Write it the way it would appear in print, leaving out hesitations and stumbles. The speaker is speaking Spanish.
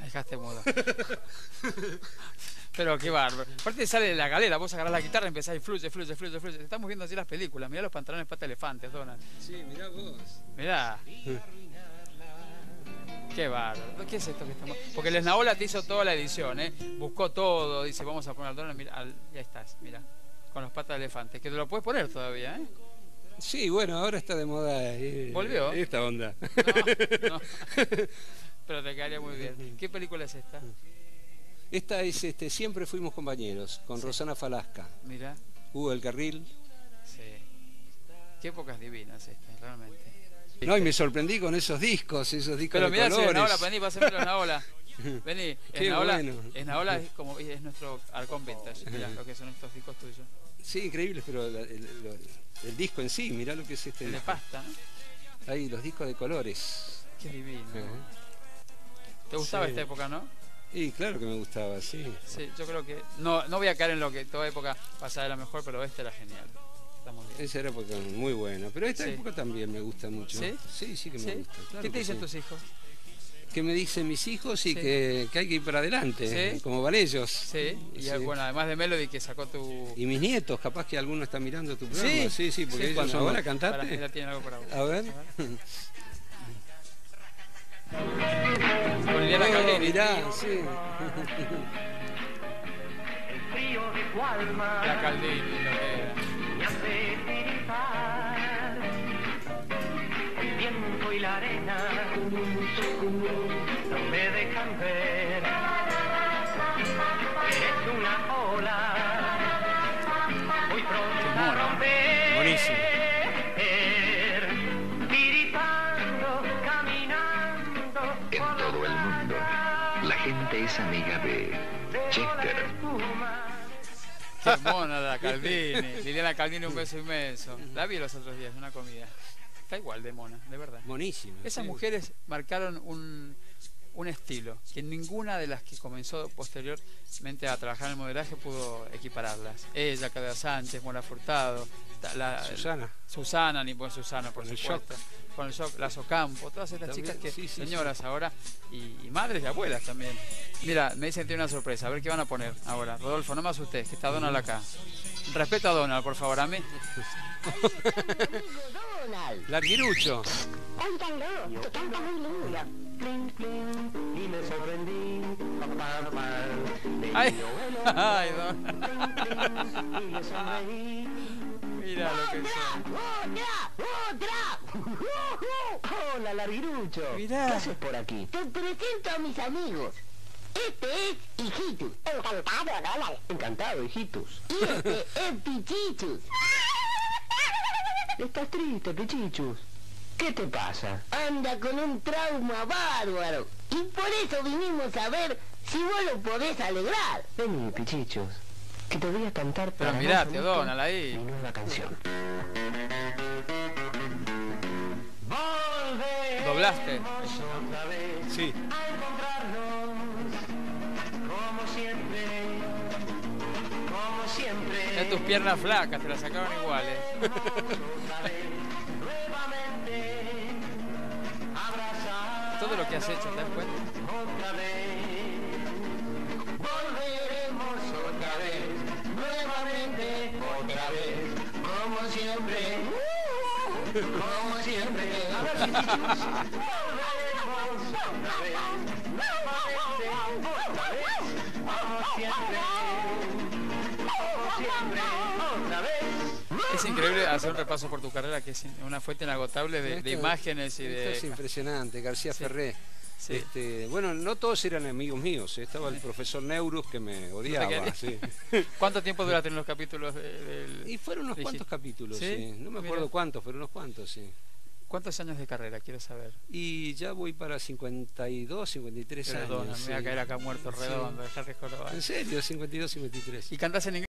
Dejaste mudo. Pero qué bárbaro. Aparte sale de la galera, vos agarrás la guitarra y empezás y fluye. Estamos viendo así las películas. Mirá los pantalones pata elefantes, Donald. Sí, mirá vos. Mirá. Qué bárbaro. ¿Qué es esto que estamos...? Porque el Esnaola te hizo toda la edición, ¿eh? Buscó todo, dice, vamos a poner al Donald, mira, ya estás, mira. Con los patas de elefante. Que te lo puedes poner todavía, ¿eh? Sí, bueno, ahora está de moda. ¿Volvió? Esta onda. No. Pero te quedaría muy bien. ¿Qué película es esta? Esta es Siempre fuimos compañeros, con Rosana Falasca. Mira. Hugo del Carril. Sí. Qué épocas divinas estas, realmente. No, y me sorprendí con esos discos Pero de mirá, colores. Esnaola, vení, pásamelo Esnaola. Vení, Qué Esnaola, bueno. Esnaola es nuestro halcón vintage. Mirá lo que son estos discos tuyos. Sí, increíbles, pero el disco en sí, mirá lo que es este El de disco. pasta, ¿no? Ahí, los discos de colores. Qué divino. ¿Te gustaba Sí. esta época, no? Y claro que me gustaba, sí. Sí, yo creo que... No voy a caer en lo que toda época pasada era mejor, pero esta era genial. Está muy bien. Esa era época muy buena, pero esta Sí. época también me gusta mucho. ¿Sí? Sí que me ¿Sí? gusta. Claro ¿Qué te que dicen sí. tus hijos? Que me dicen mis hijos y Sí. que hay que ir para adelante, ¿Sí? como van ellos. Sí, y Sí. bueno, además de Melody que sacó tu... Y mis nietos, capaz que alguno está mirando tu programa. Sí, Sí, porque ellos cuando son... ¿Ahora Para, cantaste? ella tiene algo para vos. A ver. Con Liliana Caldini. Mirá, sí. La Caldini, lo que era. Me hace tiritar el viento y la arena, no me dejan ver. Es una ola muy pronto a romper. Buenísimo. Tiritando, caminando En todo el mundo, la gente es amiga de Chester. Qué mona la Caldini. Liliana Caldini, un beso inmenso. La vi los otros días en una comida. Está igual de mona, de verdad. Buenísimo. Esas sí. mujeres marcaron un estilo que ninguna de las que comenzó posteriormente a trabajar en el modelaje pudo equipararlas. Ella, Claudia Sánchez, Mora Furtado, Susana, ni buen Susana, por Con el supuesto. Con el Shock, Lazo Campo, todas estas También, chicas que, sí, señoras ahora, y madres y abuelas también. Mira, me dicen que tiene una sorpresa, a ver qué van a poner ahora. Rodolfo, no me asustes, que está Donald acá. Respeto a Donald, por favor, a mí. Larguirucho. Óiganlo, que canta muy lindo. Pling, pling, y me sorprendí. Pa, pa, de Ay, mi abuelo. ay, Donald. Pling, pling, y me sonreí. Mira lo que son. ¡Otra! Hola, Larguirucho. Mirá. ¿Qué haces por aquí? Te presento a mis amigos. Este es Hijitus. Encantado, Donald. Encantado, hijitus. Y este es Pichichus. Estás triste, Pichichus. ¿Qué te pasa? Anda con un trauma bárbaro. Y por eso vinimos a ver si vos lo podés alegrar. Vení, Pichichus, que te voy a cantar Pero para mirá, vos, tío Anito, Donald, ahí. mi nueva canción. Volveremos Doblaste. otra vez Sí. a encontrarnos como siempre, como siempre. Mirá tus piernas flacas, te las sacaron iguales. Otra vez, nuevamente, abrazar Todo lo que has hecho, ¿te das cuenta? otra vez. Volveremos otra vez, nuevamente, otra vez, como siempre. Como siempre. A ver, Pichichus. Volveremos otra vez, nuevamente, otra vez, como siempre. Como siempre, otra vez. Es increíble hacer un repaso por tu carrera, que es una fuente inagotable de Esto- imágenes y Esto es de... impresionante, García Sí. Ferré. Sí. Bueno, no todos eran amigos míos. Estaba el profesor Neurus que me odiaba. quería. Sí. ¿Cuánto tiempo duraron los capítulos del... Y fueron unos Dije- cuantos capítulos, ¿Sí? sí. No me Mira. acuerdo cuántos, pero unos cuantos, sí. ¿Cuántos años de carrera? Quiero saber. Y ya voy para 52, 53 Perdona, años. me voy a sí. caer acá muerto redondo, dejate jorobar. En serio, 52, 53. ¿Y cantás en inglés?